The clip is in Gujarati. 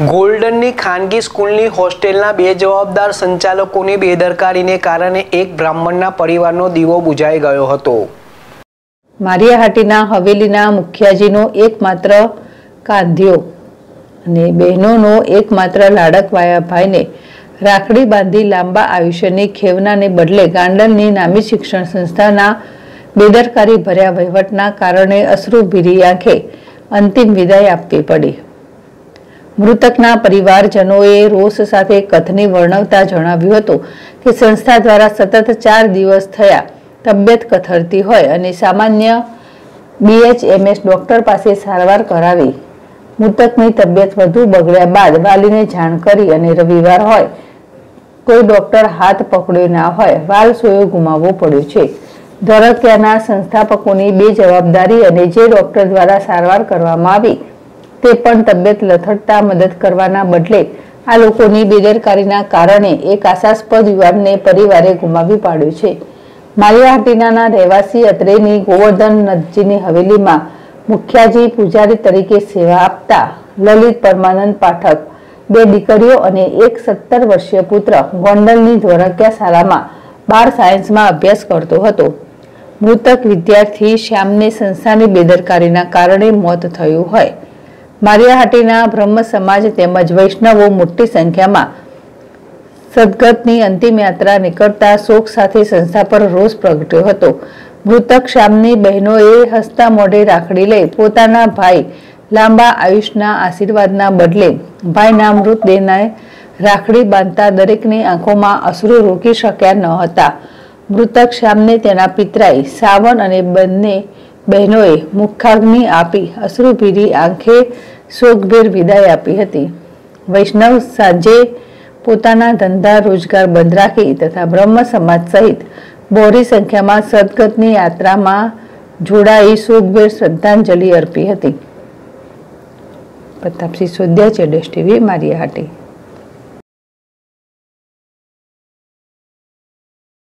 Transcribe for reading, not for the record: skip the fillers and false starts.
ગોલ્ડનની ખાનગી સ્કૂલની હોસ્ટેલના બે જવાબદાર સંચાલકોની બેદરકારીને કારણે એક બ્રાહ્મણના પરિવારનો દીવો બુઝાઈ ગયો હતો। મારિયાહાટીના હવેલીના મુખિયાજીનો એકમાત્ર કાંધ્યો અને બહેનોનો એકમાત્ર લાડકવાયા ભાઈને રાખડી બાંધી લાંબા આયુષ્યની ખેવનાને બદલે ગાંડલની નામી શિક્ષણ સંસ્થાના બેદરકારી ભર્યા વહીવટના કારણે અશ્રુભીરી આંખે અંતિમ વિદાય આપવી પડી। મૃતકના પરિવારજનોએ રોષ સાથે કથની વર્ણવતા જણાવ્યું હતું કે સંસ્થા દ્વારા સતત 4 દિવસ થયા તબિયત કથળતી હોય અને સામાન્ય BHMS ડોક્ટર પાસે સારવાર કરાવી મૃતકની તબિયત વધુ બગડ્યા બાદ વાલીને જાણ કરી અને રવિવાર હોય કોઈ ડોક્ટર હાથ પકડ્યો ના હોય વાલ સોયો ગુમાવવો પડ્યો છે। ધોળકિયાના સંસ્થાપકોની બેજવાબદારી અને જે ડોક્ટર દ્વારા સારવાર કરવામાં આવી તે પણ તબિયત લથડતા મદદ કરવાના બદલે આ લોકોની બેદરકારીના કારણે એક આશાસ્પદ યુવાનને પરિવારે ગુમાવી પાડ્યો છે। મારિયાહાટીના રહેવાસી અત્રેની ગોવર્ધન નથજીની હવેલીમાં મુખિયાજી પૂજારી તરીકે સેવા આપતા લલિત પરમાનંદ પાઠક 2 દીકરીઓ અને એક 17 વર્ષીય પુત્ર ગોંડલની ધોળકિયા શાળામાં 12 સાયન્સમાં અભ્યાસ કરતો હતો। મૃતક વિદ્યાર્થી શ્યામને સંસ્થાની બેદરકારીના કારણે મોત થયું હોય મારિયાહાટીના બ્રહ્મ સમાજ તેમજ વૈષ્ણવો મોટી સંખ્યામાં સદગતની અંતિમ યાત્રા નીકળતા શોક સાથે સંસ્થા પર રોષ પ્રગટ્યો હતો। મૃતક શ્યામની બહેનોએ હસતા મોઢે રાખડી લઈ પોતાના ભાઈ લાંબા આયુષ્યના આશીર્વાદના બદલે ભાઈના મૃતદેહને રાખડી બાંધતા દરેકની આંખોમાં અશ્રુ રોકી શક્યા ન હતા। મૃતક શ્યામને તેના પિતરાઈ સાવન અને બંને બહેનોએ મુખાગ્નિ આપી અશ્રુભીરી આંખે શોકભેર વિદાય આપી હતી। વૈષ્ણવ સાંજે પોતાના ધંધા રોજગાર બંધ રાખી તથા બ્રહ્મ સમાજ સહિત બહોળી સંખ્યામાં સદગતની યાત્રામાં જોડાઈ શોકભેર શ્રદ્ધાંજલિ અર્પી હતી। પ્રતાપસિંહ સોદિયા, ZSTV, મારિયાહાટી।